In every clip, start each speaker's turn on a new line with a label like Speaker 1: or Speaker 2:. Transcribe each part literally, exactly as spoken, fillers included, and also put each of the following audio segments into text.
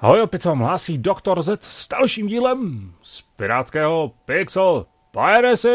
Speaker 1: Ahoj, opět se vám hlásí doktor Z s dalším dílem z pirátského Pixel Piracy.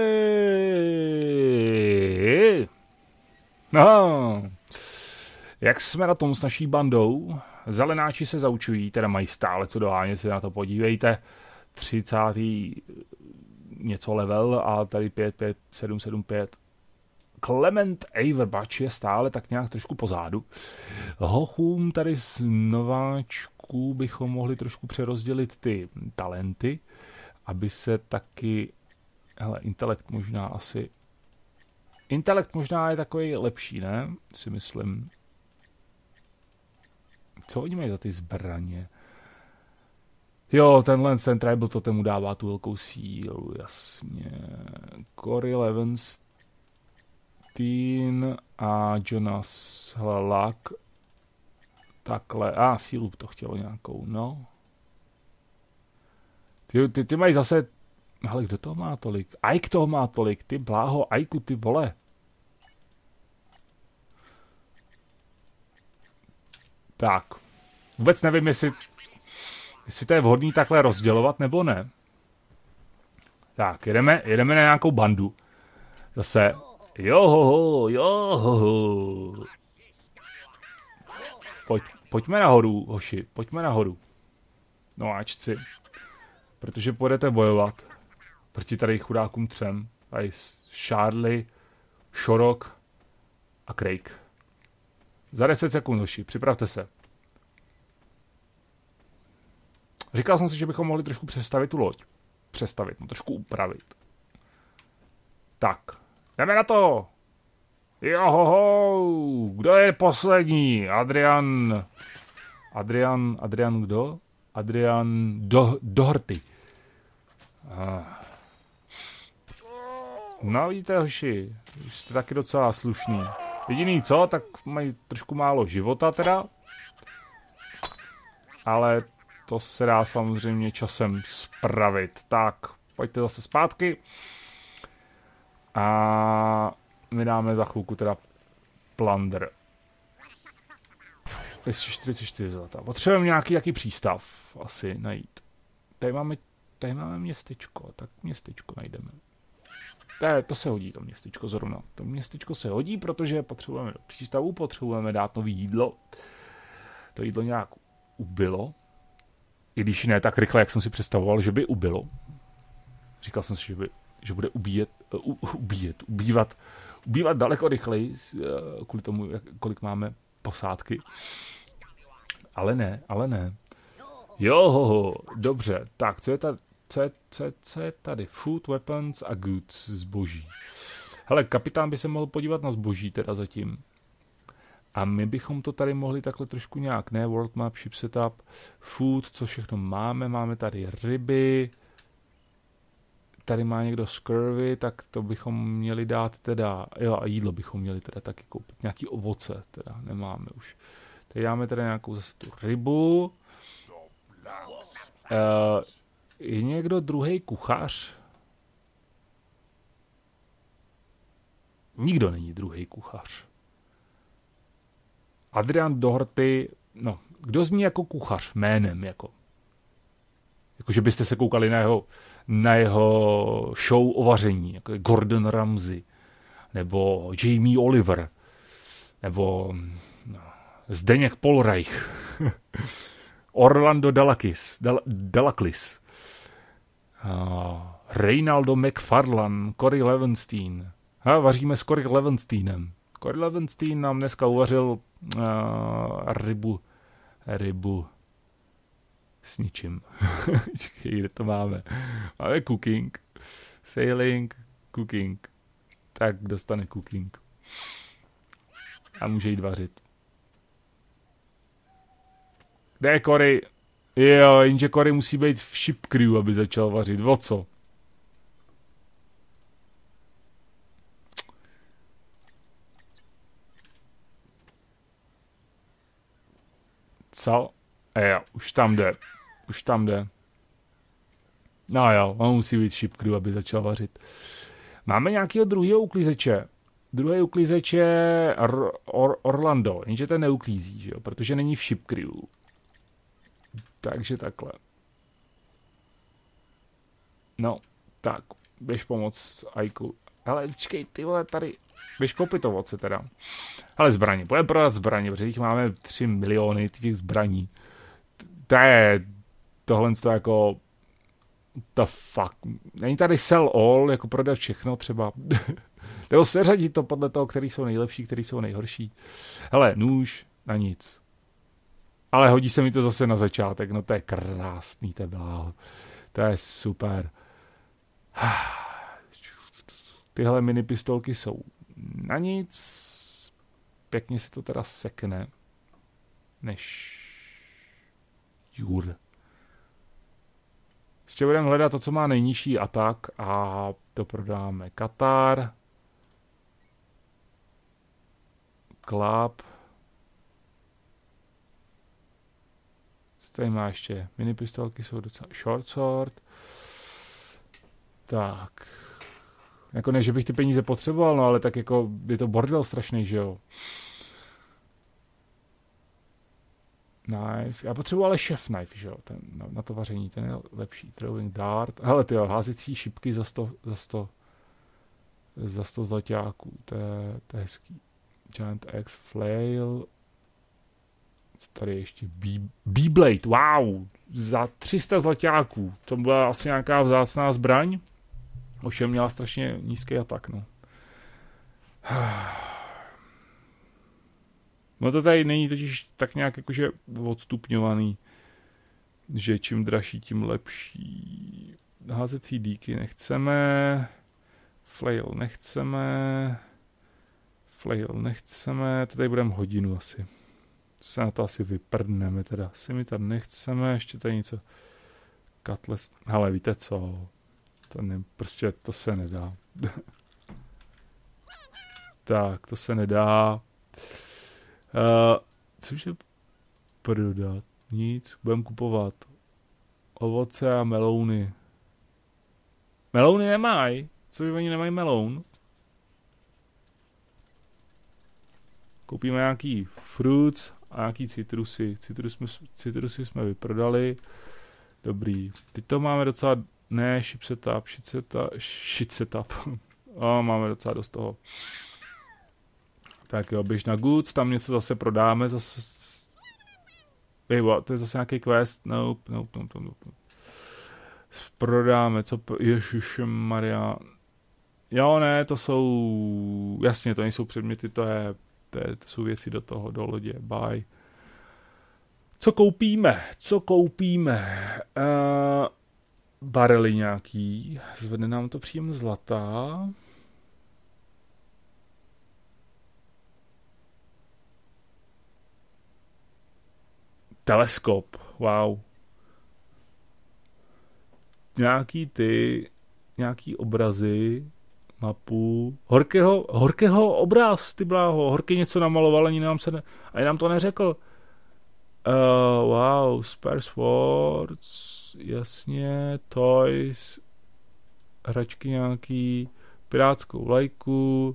Speaker 1: No, jak jsme na tom s naší bandou? Zelenáči se zaučují, teda mají stále co dohánět, si na to podívejte. třicátý něco level a tady pět pět sedm sedm pět. Clement Averbach je stále tak nějak trošku pozadu. Hochům tady z nováčků bychom mohli trošku přerozdělit ty talenty, aby se taky... Hele, intelekt možná asi... Intelekt možná je takový lepší, ne? Si myslím. Co oni mají za ty zbraně? Jo, tenhle ten tribal to temu dává tu velkou sílu, jasně. Corey Levens a Jonas Hlalak. Takhle. A ah, sílu to chtělo nějakou, no. Ty, ty, ty mají zase... Ale kdo toho má tolik? Ike toho má tolik. Ty bláho, Ike, ty vole. Tak. Vůbec nevím, jestli... Jestli to je vhodný takhle rozdělovat, nebo ne. Tak, jedeme, jedeme na nějakou bandu. Zase... Johoho, johoho. Pojď, pojďme nahoru, hoši, pojďme nahoru. No ačci. Protože půjdete bojovat. Proti tady chudákům třem. Tady Charlie, Shorok a Craig. Za deset sekund, hoši, připravte se. Říkal jsem si, že bychom mohli trošku přestavit tu loď. Přestavit, no trošku upravit. Tak. Jdeme na to! Johoho! Kdo je poslední? Adrian... Adrian... Adrian kdo? Adrian Do, Doherty. Ah. No vidíte, hoši, jste taky docela slušný. Jediný co, tak mají trošku málo života teda. Ale to se dá samozřejmě časem spravit. Tak, pojďte zase zpátky. A my dáme za chvilku teda plunder. dvě čtyřicet čtyři zlata. Potřebujeme nějaký jaký přístav asi najít. Tady máme, tady máme městečko, tak městečko najdeme. To, to se hodí, to městečko zrovna. To městečko se hodí, protože potřebujeme do přístavu, potřebujeme dát nový jídlo. To jídlo nějak ubylo. I když ne tak rychle, jak jsem si představoval, že by ubylo. Říkal jsem si, že by že bude ubíjet, uh, ubíjet, ubývat, ubývat daleko rychleji, uh, kvůli tomu, jak, kolik máme posádky. Ale ne, ale ne. Johoho, dobře. Tak, co je, ta, co je, co je, co je tady? Food, weapons a goods, zboží. Hele, kapitán by se mohl podívat na zboží teda zatím. A my bychom to tady mohli takhle trošku nějak, ne? World map, ship setup, food, co všechno máme. Máme tady ryby. Tady má někdo scurvy, tak to bychom měli dát teda, jo a jídlo bychom měli teda taky koupit, nějaký ovoce teda nemáme už. Tady dáme teda nějakou zase tu rybu. Uh, je někdo druhý kuchař? Nikdo není druhý kuchař. Adrian Doherty, no, kdo zní jako kuchař jménem, jako? Jako, že byste se koukali na jeho na jeho show o vaření, jako je Gordon Ramsay, nebo Jamie Oliver, nebo no, Zdeněk Polreich, Orlando Dalakis, Dal, Dalaklis, uh, Reynaldo McFarlane, Corey Levenstein. Ha, vaříme s Corey Levensteinem. Corey Levenstein nám dneska uvařil uh, rybu, rybu s ničím. Čekaj, kde to máme? Máme cooking, sailing, cooking. Tak dostane cooking. A může jít vařit. Kde je Corey? Jo, jenže Corey musí být v ship crew, aby začal vařit. O co? Co? Jo, už tam jde. Už tam jde. No jo, on musí být ship crew, aby začal vařit. Máme nějakého druhého uklízeče. Druhý uklízeč je Or- Or- Orlando, jenže ten neuklízí, že jo? Protože není v ship crew. Takže takhle. No, tak, běž pomoct Ajku. Ale počkej, ty vole, tady, běž koupit ovoce teda. Ale zbraně, budeme prodat zbraně, protože jich máme tři miliony těch zbraní. To je, tohle to jako, the fuck. Není tady sell all, jako prodat všechno třeba. Nebo seřadit to podle toho, který jsou nejlepší, který jsou nejhorší. Hele, nůž na nic. Ale hodí se mi to zase na začátek, no to je krásný, to je bláho. To je super. Tyhle mini pistolky jsou na nic. Pěkně se to teda sekne. Než jur. Ještě budeme hledat to, co má nejnižší atak a to prodáme. Katar. Klap. Tady má ještě mini pistolky, jsou docela short sword. Tak. Jako ne, že bych ty peníze potřeboval, no ale tak jako je to bordel strašný, že jo. Knife. Já potřebuji ale chef knife, že jo. Ten, na, na to vaření, ten je lepší. Throwing dart. Hele, ty jo, házecí šipky za sto, za sto, za sto zlaťáků. To je, to je hezký. Giant Axe, flail. Co tady ještě? B-blade, wow. Za tři sta zlaťáků. To byla asi nějaká vzácná zbraň. Ovšem měla strašně nízký atak, no. No to tady není totiž tak nějak jakože odstupňovaný, že čím dražší, tím lepší. Házecí díky nechceme. Flail nechceme. Flail nechceme. To tady budeme hodinu asi. Se na to asi vyprdneme teda. Scimitar nechceme. Ještě tady něco. Cutlass. Hele, víte co? To ne, prostě to se nedá. Tak, to se nedá. Uh, cože prodat? Nic, budeme kupovat. Ovoce a melouny. Melouny nemají. Co by oni nemají meloun? Koupíme nějaký fruits a nějaký citrusy. Citrus jsme, citrusy jsme vyprodali. Dobrý. Teď to máme docela... Ne, ship setup, shit setup, shit setup. O, máme docela dost toho. Tak jo, běž na goods, tam něco zase prodáme, zase... Ej, what, to je zase nějaký quest, nope, nope, nope, nope. Prodáme, co... Ježišmarja. Jo, ne, to jsou... Jasně, to nejsou předměty, to je... To, je, to jsou věci do toho, do lodě, buy. Co koupíme? Co koupíme? Uh, barely nějaký. Zvedne nám to příjem zlata. Teleskop, wow. Nějaký ty, nějaký obrazy, mapu, horkého, horkého obraz, ty bláho, horký něco namaloval, ani nám se ne, ani nám to neřekl. Uh, wow, spare swords, jasně, toys, hračky nějaký, pirátskou lajku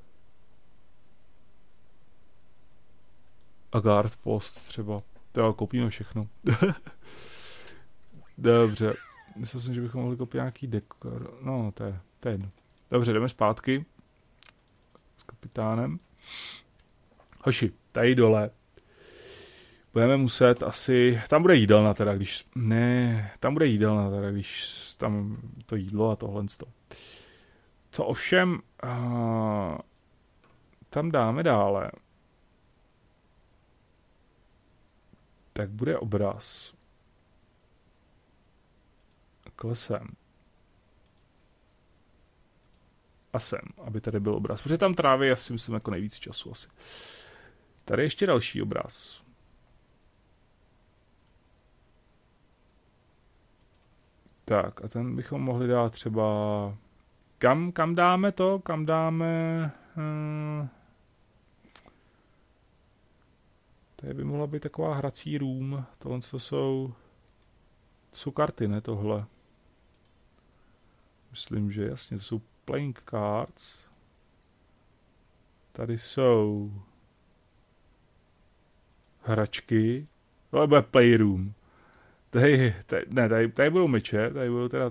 Speaker 1: a guard post třeba. To koupíme všechno. Dobře. Myslel jsem, že bychom mohli koupit nějaký dekor. No, to je, to je jedno. Dobře, jdeme zpátky. S kapitánem. Hoši, tady dole. Budeme muset asi... Tam bude jídelna teda, když... Ne, tam bude jídelna teda, když tam to jídlo a tohle. Co ovšem... Uh, tam dáme dále. Tak bude obraz. Takhle sem. A sem, aby tady byl obraz. Protože tam tráví asi myslím jako nejvíc času asi. Tady ještě další obraz. Tak a ten bychom mohli dát třeba... Kam, kam dáme to? Kam dáme... Hmm... Tady by mohla být taková hrací room. Tohle to jsou... To jsou karty, ne tohle. Myslím, že jasně, to jsou playing cards. Tady jsou... hračky. Tohle bude playroom. Tady, tady, ne, tady, tady budou meče, tady budou teda...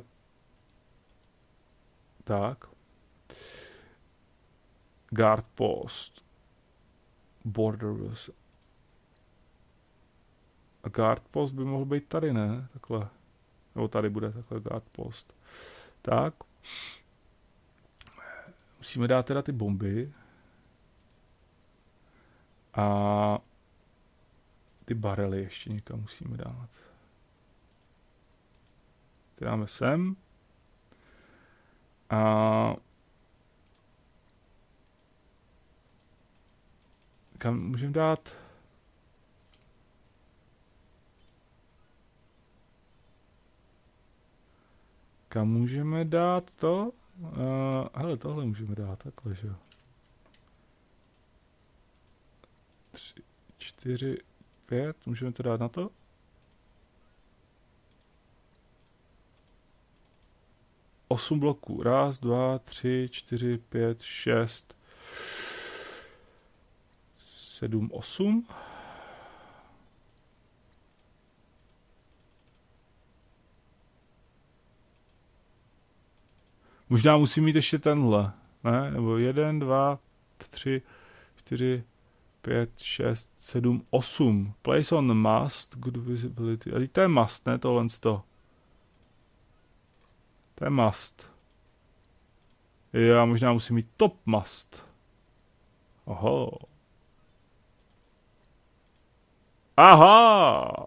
Speaker 1: Tak. Guard post. Borders. A guard post by mohl být tady, ne? Takhle. Nebo tady bude takhle guard post. Tak. Musíme dát teda ty bomby. A ty barely ještě někam musíme dát. Ty dáme sem. A kam můžeme dát? Kam můžeme dát to? Uh, hele, tohle můžeme dát takhle, že jo. Tři, čtyři, pět, můžeme to dát na to? Osm bloků. Raz, dva, tři, čtyři, pět, šest, sedm, osm. Možná musím mít ještě tenhle, ne? Nebo jeden, dva, tři, čtyři, pět, šest, sedm, osm. Place on must, good visibility. A to je must, ne? Tohle to. To je must. Já možná musím mít top must. Oho. Aha!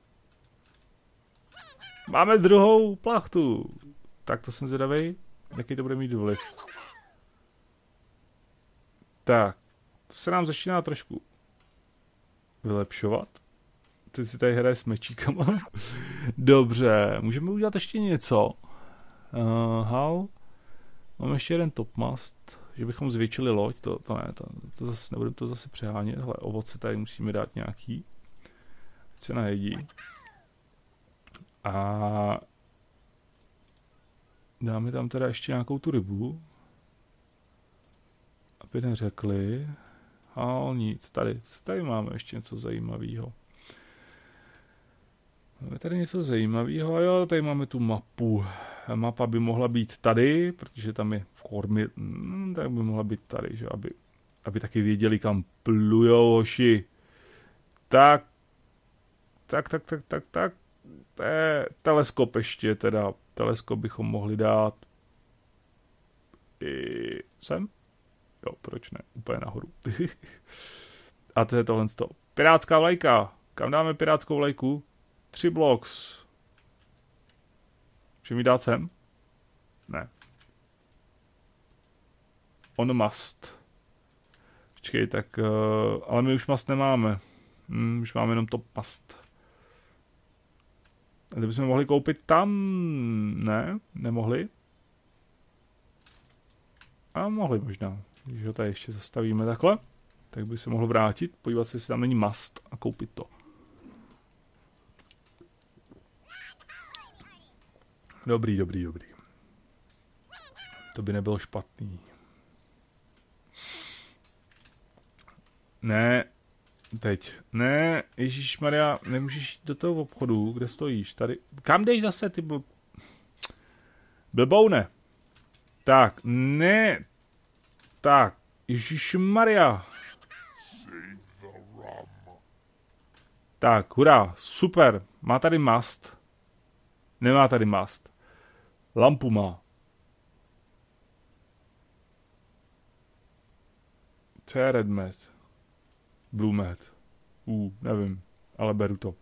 Speaker 1: Máme druhou plachtu. Tak to jsem zvědavej. Jaký to bude mít vliv. Tak. To se nám začíná trošku vylepšovat. Teď si tady hraje s mečíkama. Dobře. Můžeme udělat ještě něco. Uh, how? Máme ještě jeden topmast. Že bychom zvětšili loď. To, to ne. To, to zase, nebudeme to zase přehánět. Hele, ovoce tady musíme dát nějaký. Teď se najedí. A dáme tam teda ještě nějakou tu rybu. Aby neřekli. A nic, tady, tady máme ještě něco zajímavého. Máme tady něco zajímavého, jo, tady máme tu mapu. Mapa by mohla být tady, protože tam je v kormě, hm, tak by mohla být tady, že, aby, aby taky věděli, kam plujou hoši. Tak, tak, tak, tak, tak, tak, to je teleskop ještě, teda, teleskop bychom mohli dát i sem. Jo, proč ne? Úplně nahoru. A to je tohle z toho. Pirátská vlajka. Kam dáme pirátskou vlajku? Tři blocks. Můžeme ji dát sem? Ne. On must. Počkej, tak... Uh, ale my už must nemáme. Hmm, už máme jenom top must. A to bychom mohli koupit tam... Ne? Nemohli? A mohli možná. Když ho tady ještě zastavíme takhle, tak by se mohl vrátit, podívat se, jestli tam není must a koupit to. Dobrý, dobrý, dobrý. To by nebylo špatný. Ne, teď. Ne, ježišmarja, nemůžeš jít do toho obchodu, kde stojíš. Tady. Kam jdeš zase, ty bl... blboune. Tak, ne. Tak, ježišmarja. Tak, hurá, super. Má tady mast. Nemá tady mast. Lampu má. Co je red mat? Blue mat. Uh, nevím, ale beru to.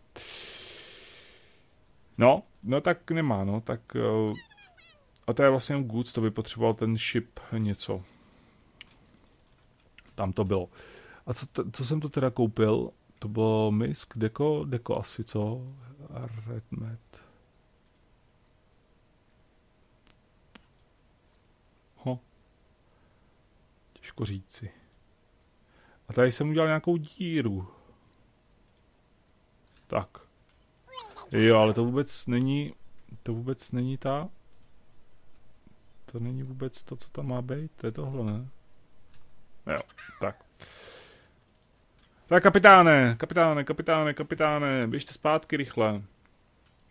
Speaker 1: No, no tak nemá, no, tak... Uh, a to je vlastně goods, to by potřeboval ten ship něco. Tam to bylo. A co, t- co jsem to teda koupil? To bylo misk, deko, deko asi, co? Red mat. Ho. Těžko říci. A tady jsem udělal nějakou díru. Tak. Jo, ale to vůbec není, to vůbec není ta, to není vůbec to, co tam má být, to je tohle, ne? Jo, tak. Tak kapitáne, kapitáne, kapitáne, kapitáne, běžte zpátky rychle.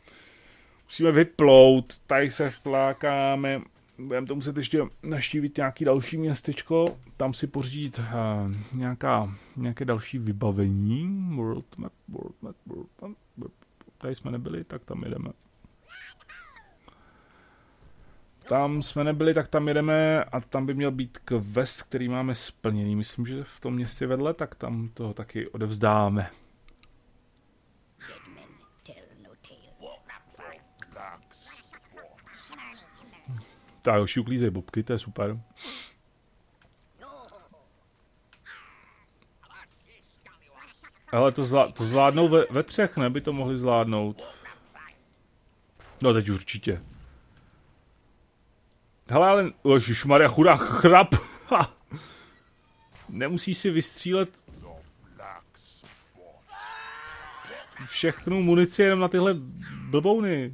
Speaker 1: Musíme vyplout, tady se flákáme. Budeme to muset ještě naštívit nějaký další městečko, tam si pořídit uh, nějaká, nějaké další vybavení. World map, world map, world map. Tady jsme nebyli, tak tam jedeme. Tam jsme nebyli, tak tam jedeme a tam by měl být quest, který máme splněný. Myslím, že v tom městě vedle, tak tam toho taky odevzdáme. Tak jo, uklízej bobky, to je super. Ale to, zvlá, to zvládnou ve, ve třech, ne? By to mohli zvládnout. No teď určitě. Hele, ale... Ježišmarja, chudák chrap! Ha. Nemusíš si vystřílet... všechnu munici jenom na tyhle blbouny.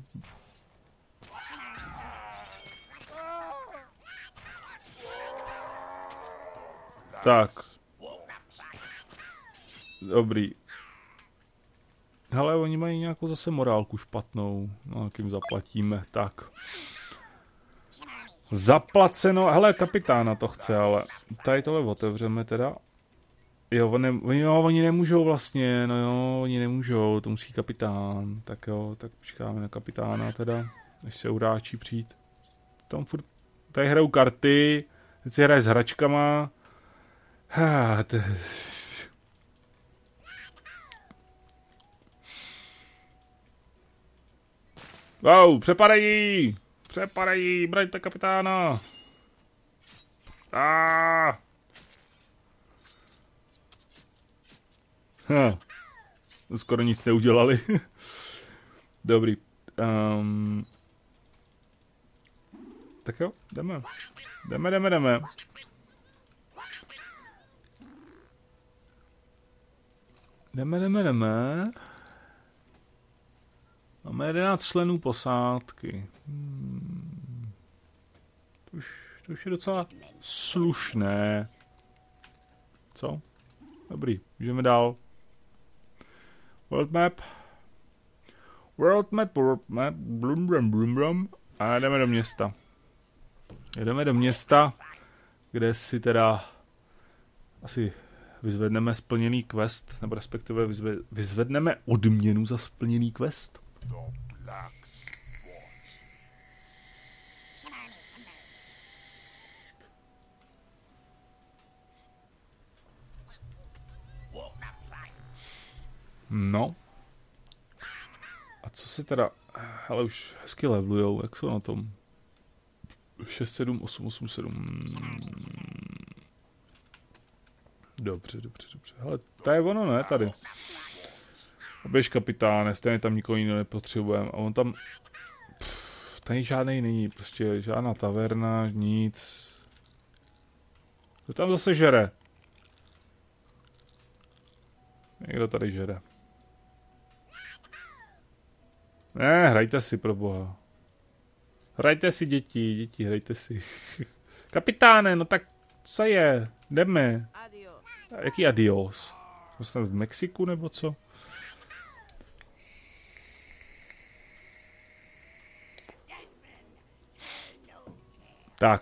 Speaker 1: Tak. Dobrý. Hele, oni mají nějakou zase morálku špatnou. No, jak jim zaplatíme. Tak. Zaplaceno. Hele, kapitána to chce, ale tady tohle otevřeme teda. Jo, oni, oni, jo, oni nemůžou vlastně, no jo, oni nemůžou, to musí kapitán. Tak jo, tak počkáme na kapitána teda, než se uráčí přijít. Tam furt, tady hrajou karty, teď si hraje s hračkama. Ha, to... Wow, přepadají! Přepadají, braňte kapitána! Ah! Ha. Skoro nic neudělali. Dobrý. Um... Tak jo, jdeme. Jdeme, jdeme, jdeme. Jdeme, jdeme, jdeme. Máme jedenáct členů posádky. Hmm. To, už, to už je docela slušné. Co? Dobrý, můžeme dál. World map. World map, world map. Blum, blum, blum, blum. A jdeme do města. Jdeme do města, kde si teda asi vyzvedneme splněný quest, nebo respektive vyzve, vyzvedneme odměnu za splněný quest. No. A co se teda... Ale už hezky levelujou, jak jsou na tom? šest, sedm, osm, osm, sedm... Dobře, dobře, dobře. Hele, to je ono, ne, tady. Běž kapitáne, stejně tam nikoho jiného nepotřebujeme. A on tam... Pff, tady žádnej není, prostě žádná taverna, nic. Kdo tam zase žere? Někdo tady žere. Ne, hrajte si, pro boha. Hrajte si, děti, děti, hrajte si. Kapitáne, no tak co je? Jdeme. Jaký adios? Jsme v Mexiku nebo co? Tak.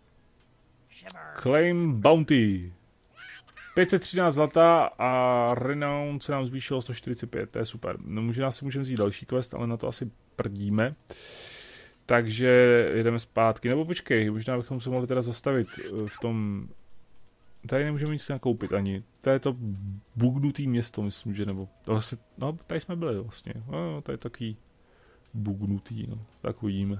Speaker 1: Claim Bounty. pět set třináct zlata a Renown se nám zvýšilo sto čtyřicet pět, to je super. No, možná si můžeme vzít další quest, ale na to asi prdíme. Takže jedeme zpátky, nebo počkej, možná bychom se mohli teda zastavit v tom... Tady nemůžeme nic nakoupit ani. To je to bugnutý město, myslím, že nebo... Vlastně, no, tady jsme byli vlastně. No, tady je taky bugnutý, no. Tak uvidíme.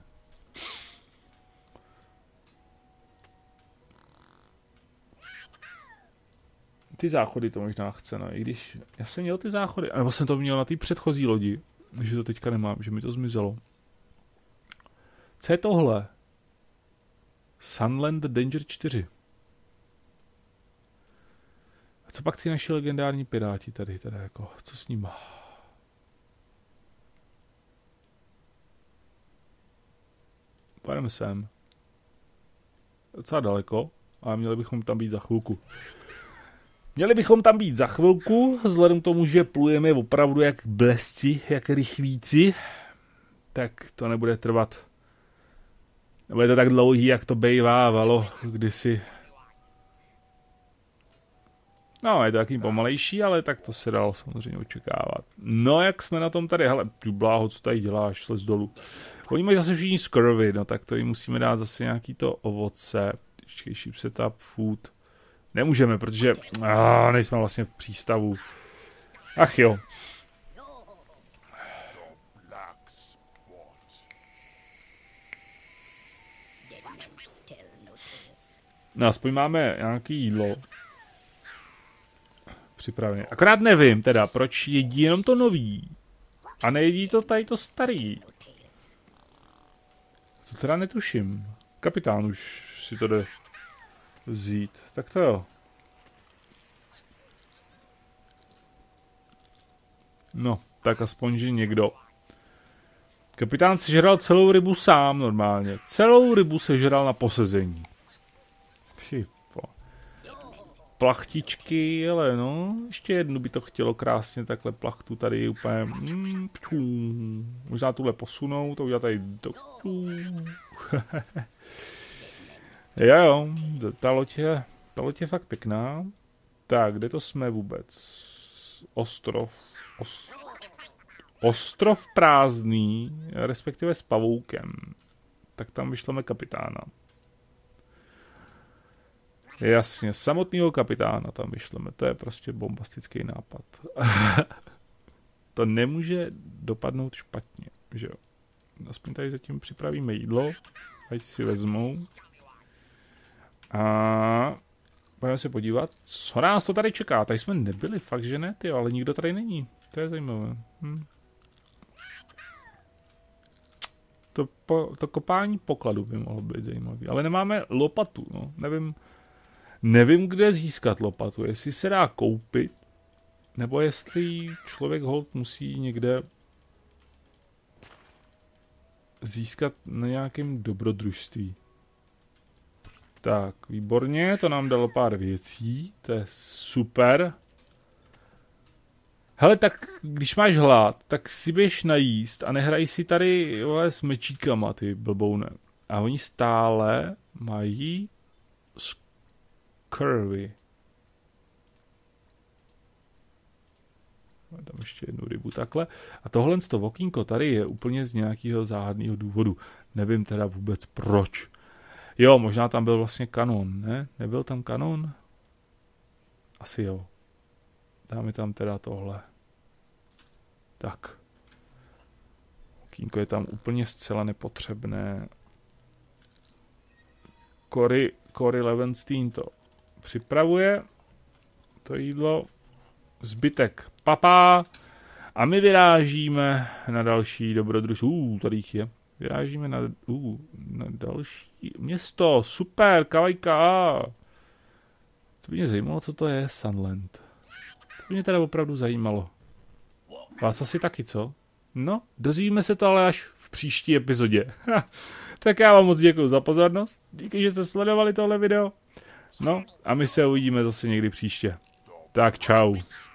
Speaker 1: Ty záchody to možná chce, no, i když já jsem měl ty záchody, nebo jsem to měl na té předchozí lodi, že to teďka nemám, že mi to zmizelo. Co je tohle? Sunland Danger čtyři. A co pak ty naši legendární piráti tady, teda jako, co s nima? Pojedeme sem. Docela daleko, ale měli bychom tam být za chvilku. Měli bychom tam být za chvilku, vzhledem k tomu, že plujeme opravdu jak blesci, jak rychlíci. tak to nebude trvat. Nebude to tak dlouhý, jak to bejvávalo kdysi. No, je to taký pomalejší, ale tak to se dalo samozřejmě očekávat. No, jak jsme na tom tady, hele, bláho, co tady děláš, slez dolů. Oni mají zase všichni skrvy, no tak to jim musíme dát zase nějaký to ovoce. Ještě ship setup, food. Nemůžeme, protože ah, nejsme vlastně v přístavu. Ach jo. No, aspoň máme nějaký jídlo připravené. Akorát nevím teda, proč jedí jenom to nový a nejedí to tady to starý. To teda netuším. Kapitán už si to jde vzít. Tak to jo. No, tak aspoň, že někdo. Kapitán sežral celou rybu sám normálně. Celou rybu sežral na posezení. Typo. Plachtičky, ale no, ještě jednu by to chtělo krásně takhle plachtu tady úplně. Mm, pčů. Možná tuhle posunout, to udělat tady do... Jo, jo, ta loď je, ta loď je fakt pěkná. Tak, kde to jsme vůbec? Ostrov. Os, ostrov prázdný, respektive s pavoukem. Tak tam vyšleme kapitána. Jasně, samotného kapitána tam vyšleme. To je prostě bombastický nápad. To nemůže dopadnout špatně, že jo? Aspoň tady zatím připravíme jídlo. Ať si vezmou. A pojďme se podívat, co nás to tady čeká. Tady jsme nebyli, fakt, že ne, tyjo, ale nikdo tady není. To je zajímavé. Hm. To, po, to kopání pokladu by mohlo být zajímavé. Ale nemáme lopatu, no. Nevím, nevím, kde získat lopatu. Jestli se dá koupit, nebo jestli člověk hold musí někde získat na nějakém dobrodružství. Tak, výborně, to nám dalo pár věcí, to je super. Hele, tak když máš hlad, tak si běž najíst a nehraj si tady vole, s mečíkama, ty blboune. A oni stále mají skrvy. Máme tam ještě jednu rybu takhle. A tohle to okýnko tady je úplně z nějakého záhadného důvodu. Nevím teda vůbec proč. Jo, možná tam byl vlastně kanon, ne? Nebyl tam kanon? Asi jo. Dáme tam teda tohle. Tak. Okýnko je tam úplně zcela nepotřebné. Cory, Cory Levenstein to připravuje. To jídlo. Zbytek papá. A my vyrážíme na další dobrodružství. Uh, tady jich je. Vyrážíme na, uh, na další město. Super, kavajka. To by mě zajímalo, co to je Sunland. To by mě teda opravdu zajímalo. Vás asi taky, co? No, dozvíme se to ale až v příští epizodě. Tak já vám moc děkuji za pozornost. Díky, že jste sledovali tohle video. No, a my se uvidíme zase někdy příště. Tak čau.